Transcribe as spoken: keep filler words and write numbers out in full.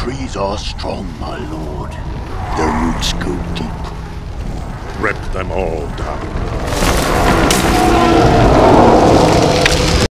trees are strong, my lord. Their roots go deep. Rip them all down.